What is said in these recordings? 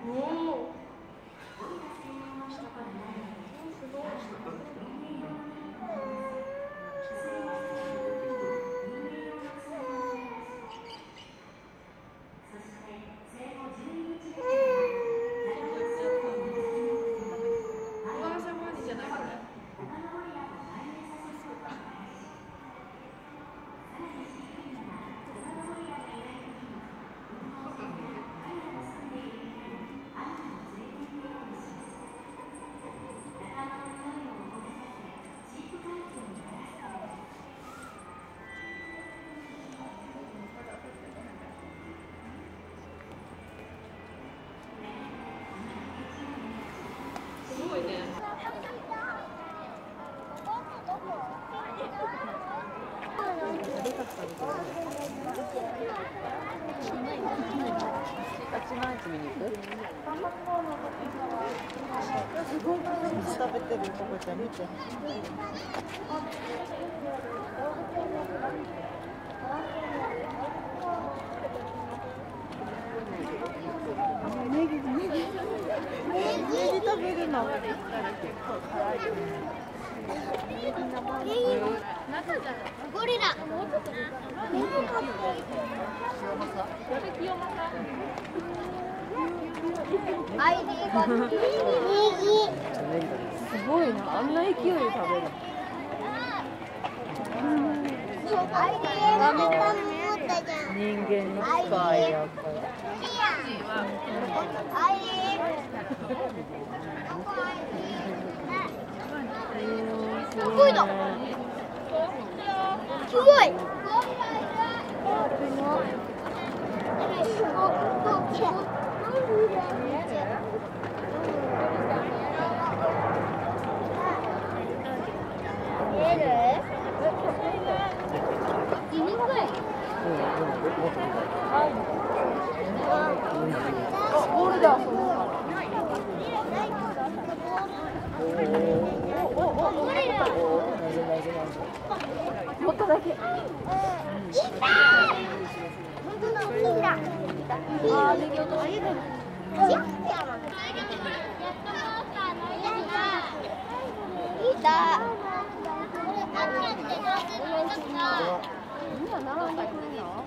すごい食べてるココちゃん見て。ネギ食べるの。 ゴリラ。 すごいな、あんな勢いで食べる。人間に近いやっぱり。 すごいな。すごい。 ボールだ。もっとだけ。 本当だ、大きいんだ。 ああ、ネギ落とし。 いた。 今並んでくるの？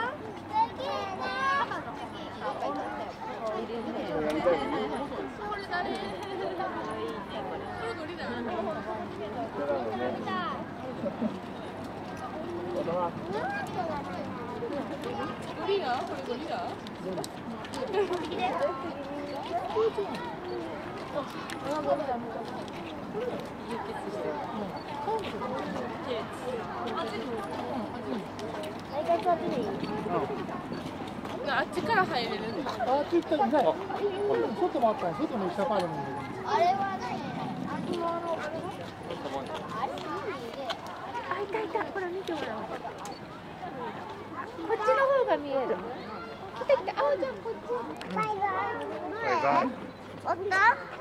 ゴリラ？これゴリラ？あっちから入れる。 あっち行ったらね。外もあったね。外の下からでもいい。 あれはね、 あ、いたいた。ほら見てほら。こっちの方が見える。来た来た。あおちゃんこっち。 バイバイ。おった？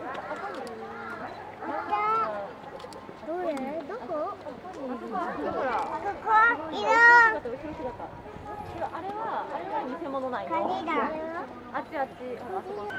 どれ？どこ？ ほら。 ここ？いる。 あれは偽物ないの。 カニだ。 あっちあっち。ほらあそこ。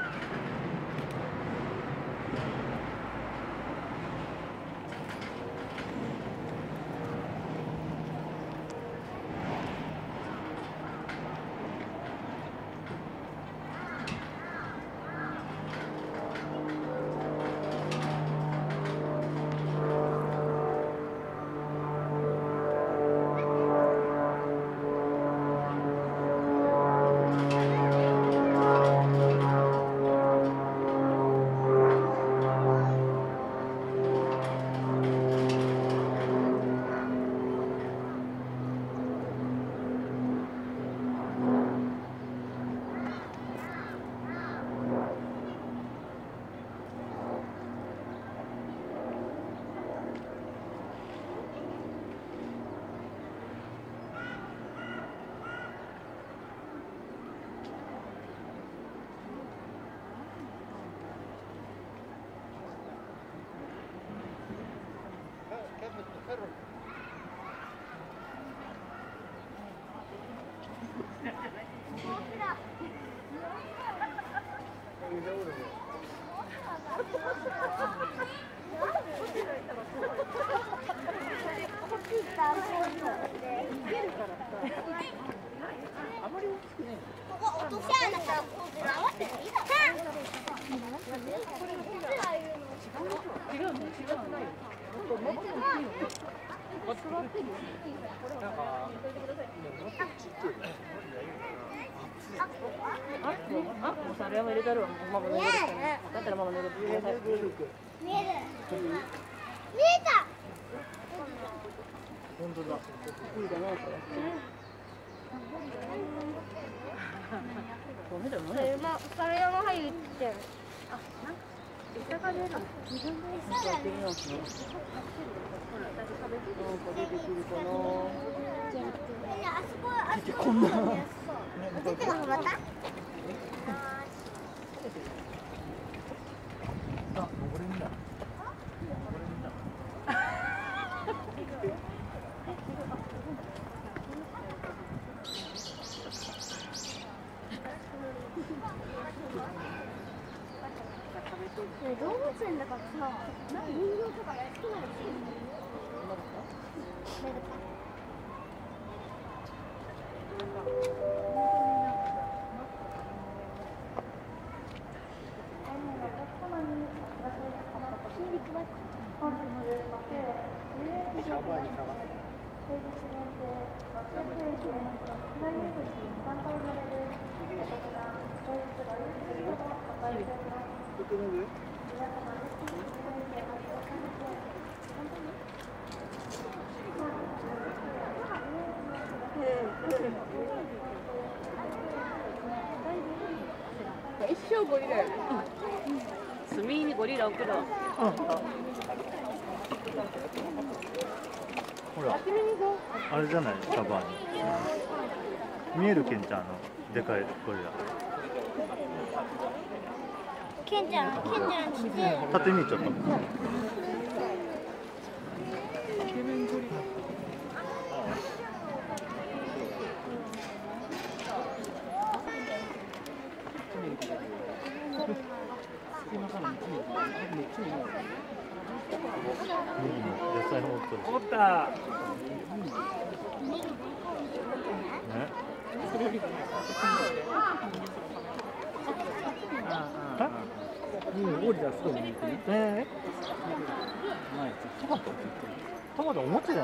ここ落とし穴からこうずらわっていいだろ。 あ、もうそれは入れたるわ。ママの入れる。だったらママの入れてください。 見える。見えた。 本当だ。 いいだなこれ。それも入ってる。 餌が出る。自分で餌やってみよう。なんか出てくるかな。 あそここんな。お手手がはまった。 あ、登れんだ。 動物園だからさ、人形とか好きなの。 一生ゴリラや。炭にゴリラ送るわ。 ほら、あれじゃない、カバーに。見えるケンちゃんのでかいゴリラ。 ケンちゃん来て。 縦にちょっと。野菜もおった。 ね。 ゴリラすごい見てる。 トマトおもちゃじゃない。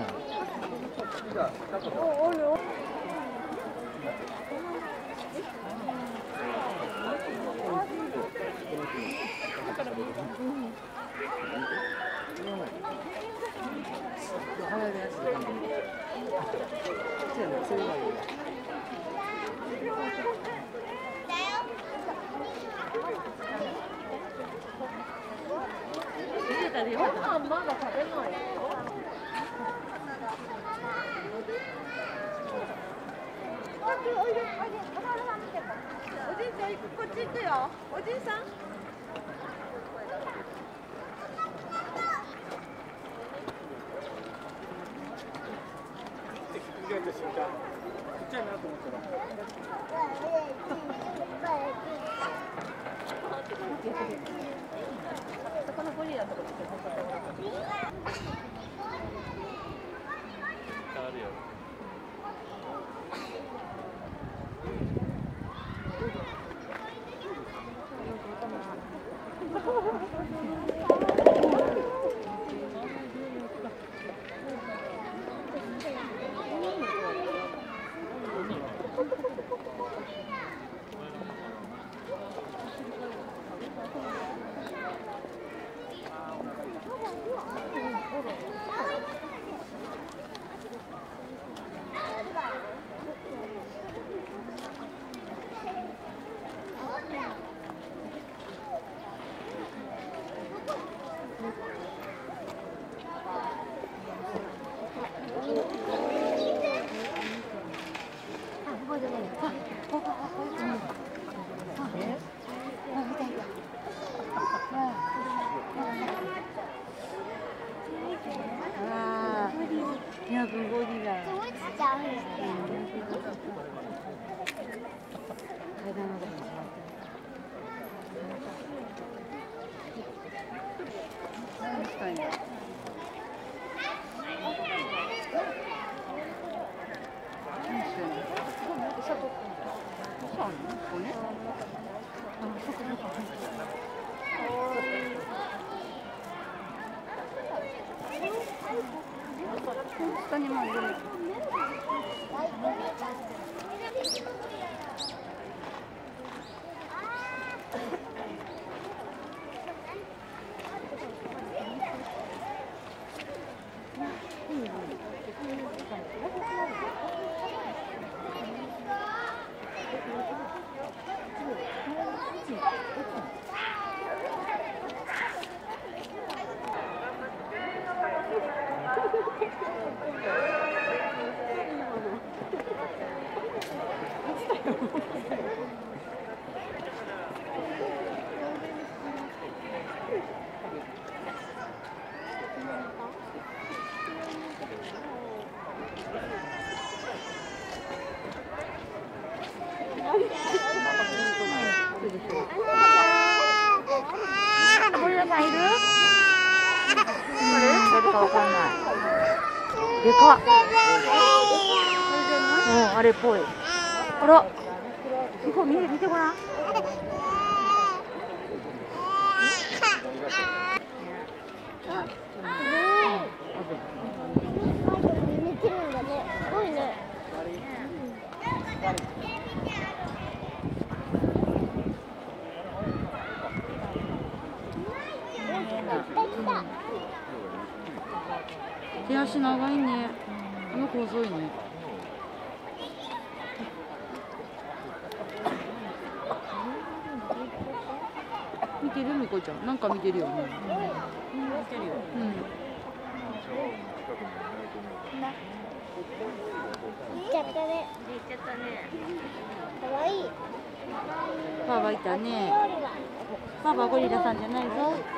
ご飯まだ食べないよ。おじいちゃん、こっち行くよ。おじいさん。 ちっちゃいなと思ったら。 このゴリラとかあるよ。 したいんだ。 下にもいる。ゴリラさんいる？誰かわかんない。でかっ。うん、あれっぽい。あら、すごい、見てごらん。手足長いね。あの子遅いね。見てるみこちゃん、なんか見てるよね。見てるよ。うん。 行っちゃったね。かわいい。 パパいたね。パパゴリラさんじゃないぞ。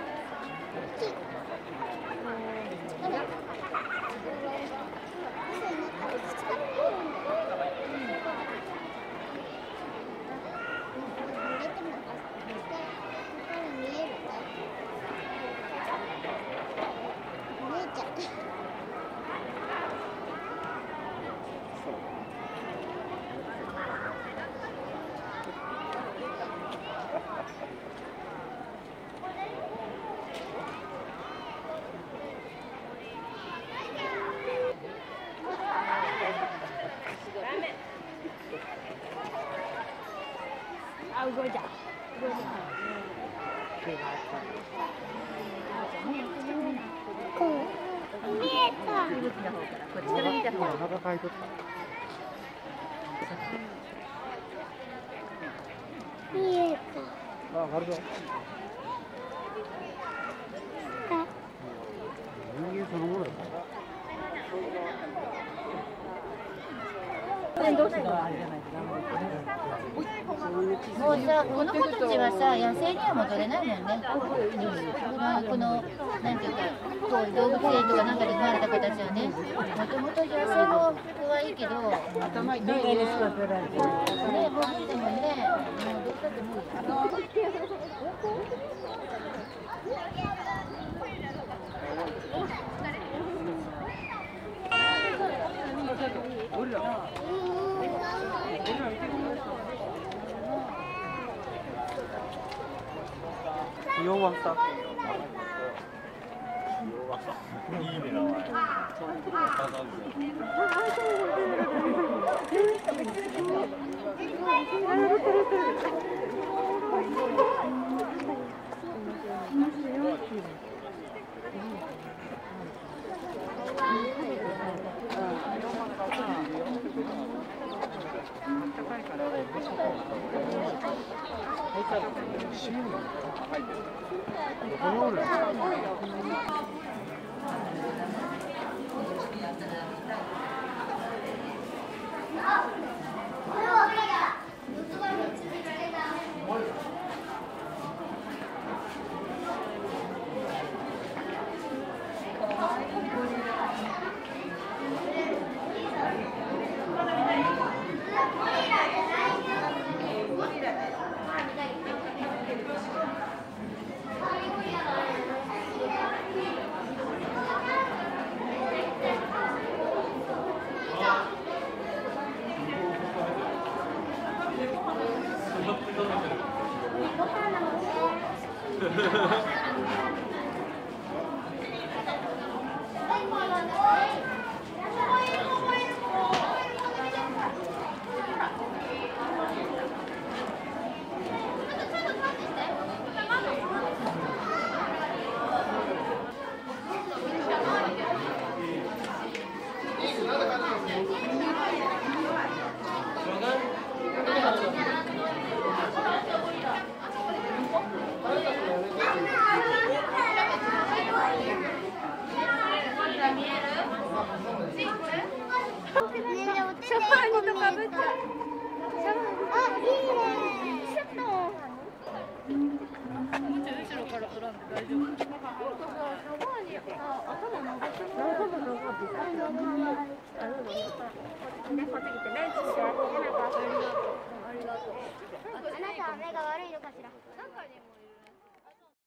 あ、動いた。 見えた。 こっちから見た方が。 見えた。 あ、なるほど。人間そのものだから。 もうさ、この子たちはさ、野生には戻れないもんね。この、なんていうか、こう動物園とかなんかで生まれた子たちはね、もともと野生の子はいいけど、頭痛いね。ね、もう無理だもんね。もうどっかで無理。 弱さ。いいね名前。 ご飯のシャバーニとかぶっちゃう。あ、いいね。ちょっと。 もうちょい後ろから撮らんで大丈夫。シャバーニ、頭長くない？ ね、こっち来てレンチして。あなたは目が悪いのかしら。